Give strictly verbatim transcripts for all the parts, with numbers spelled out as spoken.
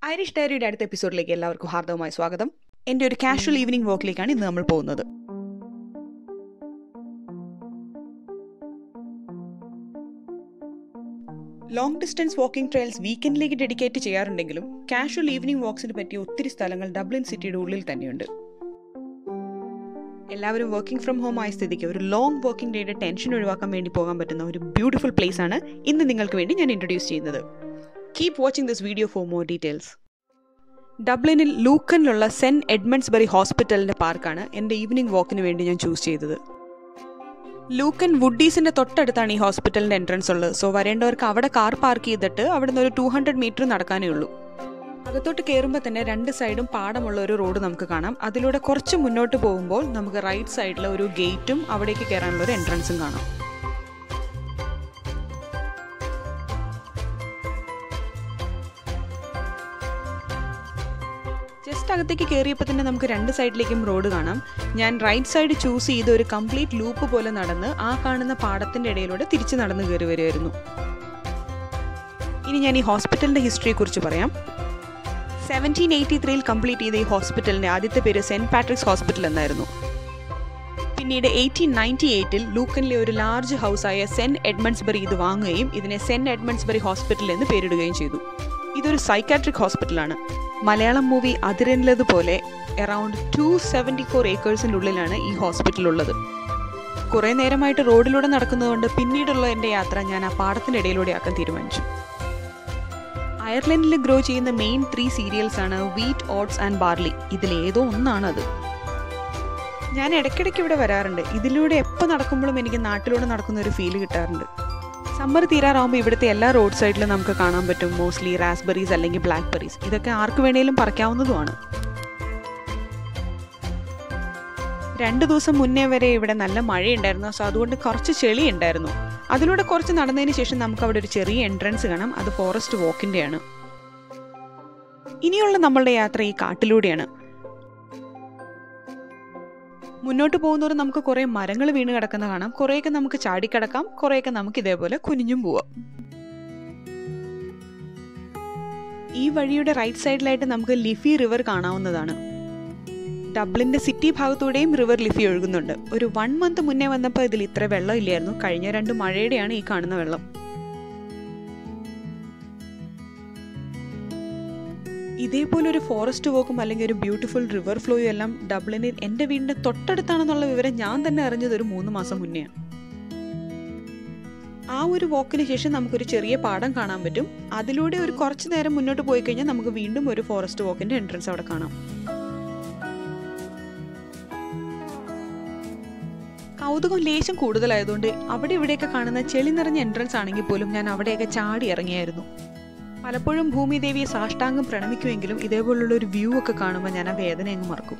Irish ഡയറിയുടെ അടുത്ത എപ്പിസോഡിലേക്ക് എല്ലാവർക്കും ഹാർദവമായ സ്വാഗതം. എൻ്റെ ഒരു കാഷ്വൽ ഈവനിങ് വാക്കിലേക്കാണ് ഇന്ന് നമ്മൾ പോകുന്നത്. ലോങ് ഡിസ്റ്റൻസ് വാക്കിംഗ് ട്രയൽസ് വീക്കെൻഡിലേക്ക് ഡെഡിക്കേറ്റ് ചെയ്യാറുണ്ടെങ്കിലും കാഷ്വൽ ഈവനിങ് വാക്സിന് പറ്റിയ ഒത്തിരി സ്ഥലങ്ങൾ ഡബ്ലിൻ സിറ്റിയുടെ ഉള്ളിൽ തന്നെയുണ്ട്. എല്ലാവരും വർക്കിംഗ് ഫ്രം ഹോം ആയ സ്ഥിതിക്ക് ഒരു ലോങ് വർക്കിംഗ് ഡേയുടെ ടെൻഷൻ ഒഴിവാക്കാൻ വേണ്ടി പോകാൻ പറ്റുന്ന ഒരു ബ്യൂട്ടിഫുൾ പ്ലേസ് ആണ് ഇന്ന് നിങ്ങൾക്ക് വേണ്ടി ഞാൻ ഇൻട്രൊഡ്യൂസ് ചെയ്യുന്നത്. Keep watching this video for more details. ഡബ്ലിനിൽ ലൂക്കനിലുള്ള സെന്റ് എഡ്മണ്ട്സ്ബറി ഹോസ്പിറ്റലിൻ്റെ പാർക്കാണ് എൻ്റെ ഈവനിങ് വാക്കിന് വേണ്ടി ഞാൻ ചൂസ് ചെയ്തത്. ലൂക്കൻ വുഡീസിൻ്റെ തൊട്ടടുത്താണ് ഈ ഹോസ്പിറ്റലിൻ്റെ എൻട്രൻസ് ഉള്ളത്. സോ വരേണ്ടവർക്ക് അവിടെ കാർ പാർക്ക് ചെയ്തിട്ട് അവിടെ നിന്ന് ഒരു ടു ഹൺഡ്രഡ് മീറ്റർ നടക്കാനേ ഉള്ളൂ. അകത്തോട്ട് കയറുമ്പോൾ തന്നെ രണ്ട് സൈഡും പാടമുള്ള ഒരു റോഡ് നമുക്ക് കാണാം. അതിലൂടെ കുറച്ച് മുന്നോട്ട് പോകുമ്പോൾ നമുക്ക് റൈറ്റ് സൈഡിൽ ഒരു ഗേറ്റും അവിടേക്ക് കയറാനുള്ള ഒരു എൻട്രൻസും കാണാം. ജസ്റ്റ് അകത്തേക്ക് കയറിയപ്പോൾ തന്നെ നമുക്ക് രണ്ട് സൈഡിലേക്കും റോഡ് കാണാം. ഞാൻ റൈറ്റ് സൈഡ് ചൂസ് ചെയ്ത് ഒരു കംപ്ലീറ്റ് ലൂപ്പ് പോലെ നടന്ന് ആ കാണുന്ന പാടത്തിൻ്റെ ഇടയിലൂടെ തിരിച്ച് നടന്ന് കയറി വരുമായിരുന്നു. ഇനി ഞാൻ ഈ ഹോസ്പിറ്റലിൻ്റെ ഹിസ്റ്ററിയെ കുറിച്ച് പറയാം. സെവൻറ്റീൻ എയ്റ്റി ത്രീയിൽ കംപ്ലീറ്റ് ചെയ്ത ഈ ഹോസ്പിറ്റലിൻ്റെ ആദ്യത്തെ പേര് സെൻറ്റ് പാട്രിക്സ് ഹോസ്പിറ്റൽ എന്നായിരുന്നു. പിന്നീട് എയ്റ്റീൻ നയൻറ്റി എയ്റ്റിൽ ലൂക്കനിലെ ഒരു ലാർജ് ഹൗസായ സെൻറ്റ് എഡ്മണ്ട്സ്ബറി ഇത് വാങ്ങുകയും ഇതിനെ സെൻറ്റ് എഡ്മണ്ട്സ്ബറി ഹോസ്പിറ്റൽ എന്ന് പേരിടുകയും ചെയ്തു. ഇതൊരു സൈക്കാട്രിക് ഹോസ്പിറ്റലാണ്. മലയാളം മൂവി അതിരനിലതുപോലെ അറൌണ്ട് ടു സെവൻറ്റി ഫോർ ഏക്കേഴ്സിൻ്റെ ഉള്ളിലാണ് ഈ ഹോസ്പിറ്റൽ ഉള്ളത്. കുറേ നേരമായിട്ട് റോഡിലൂടെ നടക്കുന്നതുകൊണ്ട് പിന്നീടുള്ള എൻ്റെ യാത്ര ഞാൻ ആ പാടത്തിനിടയിലൂടെ ആക്കാൻ തീരുമാനിച്ചു. അയർലൻഡിൽ ഗ്രോ ചെയ്യുന്ന മെയിൻ ത്രീ സീരിയൽസ് ആണ് വീറ്റ്, ഓട്സ് ആൻഡ് ബാർലി. ഇതിലേതോ ഒന്നാണത്. ഞാൻ ഇടയ്ക്കിടയ്ക്ക് ഇവിടെ വരാറുണ്ട്. ഇതിലൂടെ എപ്പോൾ നടക്കുമ്പോഴും എനിക്ക് നാട്ടിലൂടെ നടക്കുന്ന ഒരു ഫീല് കിട്ടാറുണ്ട്. സമ്മർ തീരാറാകുമ്പോൾ ഇവിടുത്തെ എല്ലാ റോഡ് സൈഡിലും നമുക്ക് കാണാൻ പറ്റും മോസ്റ്റ്ലി റാസ്ബെറീസ് അല്ലെങ്കിൽ ബ്ലാക്ക് ബെറീസ്. ഇതൊക്കെ ആർക്ക് വേണേലും പറിക്കാവുന്നതുമാണ്. രണ്ട് ദിവസം മുന്നേ വരെ ഇവിടെ നല്ല മഴയുണ്ടായിരുന്നു. സോ അതുകൊണ്ട് കുറച്ച് ചെളി ഉണ്ടായിരുന്നു. അതിലൂടെ കുറച്ച് നടന്നതിന് ശേഷം നമുക്ക് അവിടെ ഒരു ചെറിയ എൻട്രൻസ് കാണാം. അത് ഫോറസ്റ്റ് വാക്കിൻ്റെയാണ്. ഇനിയുള്ള നമ്മളുടെ യാത്ര ഈ കാട്ടിലൂടെയാണ്. മുന്നോട്ട് പോകുന്നവർ നമുക്ക് കുറേ മരങ്ങൾ വീണ് കിടക്കുന്ന കാണാം. കുറേയൊക്കെ നമുക്ക് ചാടിക്കിടക്കാം, കുറേയൊക്കെ നമുക്ക് ഇതേപോലെ കുനിഞ്ഞും പോവാം. ഈ വഴിയുടെ റൈറ്റ് സൈഡിലായിട്ട് നമുക്ക് ലിഫി റിവർ കാണാവുന്നതാണ്. ഡബ്ലിൻ്റെ സിറ്റി ഭാഗത്തൂടെയും റിവർ ലിഫി ഒഴുകുന്നുണ്ട്. ഒരു വൺ മന്ത് മുന്നേ വന്നപ്പോൾ ഇതിൽ ഇത്ര വെള്ളം ഇല്ലായിരുന്നു. കഴിഞ്ഞ രണ്ട് മഴയുടെയാണ് ഈ കാണുന്ന വെള്ളം. ഇതേപോലെ ഒരു ഫോറസ്റ്റ് വോക്കും അല്ലെങ്കിൽ ഒരു ബ്യൂട്ടിഫുൾ റിവർ ഫ്ലോയും എല്ലാം ഡബ്ലിനിൽ എൻ്റെ വീടിൻ്റെ തൊട്ടടുത്താണെന്നുള്ള വിവരം ഞാൻ തന്നെ അറിഞ്ഞത് ഒരു മൂന്ന് മാസം മുന്നെയാണ്. ആ ഒരു വോക്കിന് ശേഷം നമുക്കൊരു ചെറിയ പാടം കാണാൻ പറ്റും. അതിലൂടെ ഒരു കുറച്ച് നേരം മുന്നോട്ട് പോയി കഴിഞ്ഞാൽ നമുക്ക് വീണ്ടും ഒരു ഫോറസ്റ്റ് വോക്കിൻ്റെ എൻട്രൻസ് അവിടെ കാണാം. കൗതുകം ലേശം കൂടുതലായതുകൊണ്ട് അവിടെ ഇവിടെയൊക്കെ കാണുന്ന ചെളി നിറഞ്ഞ എൻട്രൻസ് ആണെങ്കിൽ പോലും ഞാൻ അവിടെയൊക്കെ ചാടി ഇറങ്ങിയായിരുന്നു. പലപ്പോഴും ഭൂമിദേവിയെ സാഷ്ടാംഗം പ്രണമിക്കുമെങ്കിലും ഇതേപോലുള്ള ഒരു വ്യൂ ഒക്കെ കാണുമ്പോൾ ഞാൻ ആ വേദന അങ്ങ് മറക്കും.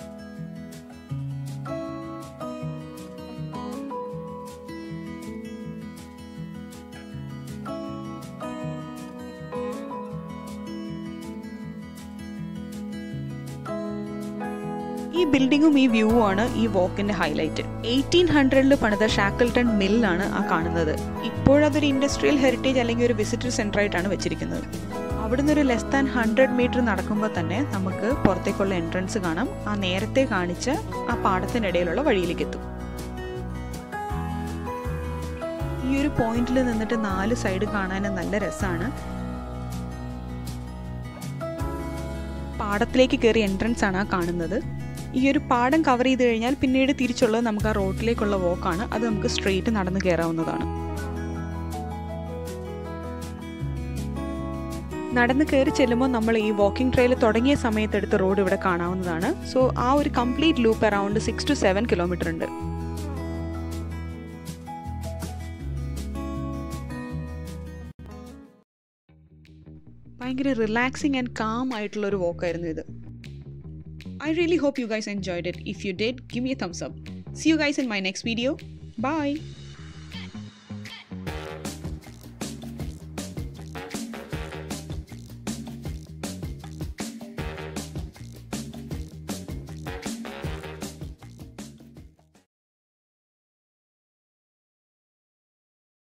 ഈ ബിൽഡിങ്ങും ഈ വ്യൂവും ആണ് ഈ വാക്കിന്റെ ഹൈലൈറ്റ്. എയ്റ്റീൻ ഹൺഡ്രഡിൽ പണിത ഷാക്കിൾട്ടൺ മില്ലാണ് ആ കാണുന്നത്. ഇപ്പോഴതൊരു ഇൻഡസ്ട്രിയൽ ഹെറിറ്റേജ് അല്ലെങ്കിൽ ഒരു വിസിറ്റർ സെന്റർ ആയിട്ടാണ് വെച്ചിരിക്കുന്നത്. അവിടുന്ന് ഒരു ലെസ് ദാൻ ഹൺഡ്രഡ് മീറ്റർ നടക്കുമ്പോൾ തന്നെ നമുക്ക് പുറത്തേക്കുള്ള എൻട്രൻസ് കാണാം. ആ നേരത്തെ കാണിച്ച ആ പാടത്തിനിടയിലുള്ള വഴിയിലേക്ക് എത്തും. ഈ ഒരു പോയിന്റിൽ നിന്നിട്ട് നാല് സൈഡ് കാണാൻ നല്ല രസമാണ്. പാടത്തിലേക്ക് കയറി എൻട്രൻസ് ആണ് ആ കാണുന്നത്. ഈ ഒരു പാടം കവർ ചെയ്ത് കഴിഞ്ഞാൽ പിന്നീട് തിരിച്ചുള്ളത് നമുക്ക് ആ റോഡിലേക്കുള്ള വോക്കാണ്. അത് നമുക്ക് സ്ട്രെയിറ്റ് നടന്ന് കയറാവുന്നതാണ്. നടന്ന് കയറി ചെല്ലുമ്പോൾ നമ്മൾ ഈ വാക്കിംഗ് ട്രെയിൽ തുടങ്ങിയ സമയത്തെടുത്ത റോഡ് ഇവിടെ കാണാവുന്നതാണ്. സോ ആ ഒരു complete loop around six to seven kilometre ഉണ്ട്. ഭയങ്കര റിലാക്സിങ് ആൻഡ് കാം ആയിട്ടുള്ള ഒരു വാക്കായിരുന്നു ഇത്. I really hope you guys enjoyed it. If you did, give me a thumbs up. See you guys in my next video. Bye.